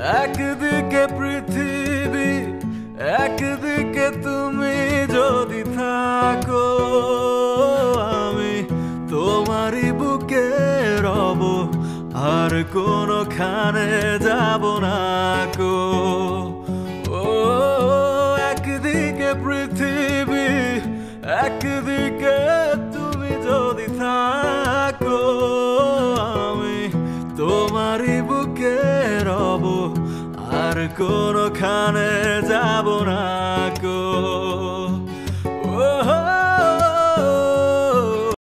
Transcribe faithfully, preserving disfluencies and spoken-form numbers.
একদিকে পৃথিবী একদিকে তুমি যদি থাকো আমি তোমারই বুকে রব আর কোনোখানে যাব না কো ও একদিকে পৃথিবী একদিকে তুমি যদি থাকো আমি তোমারই বুকে রব আর কোনোখানে যাব না কো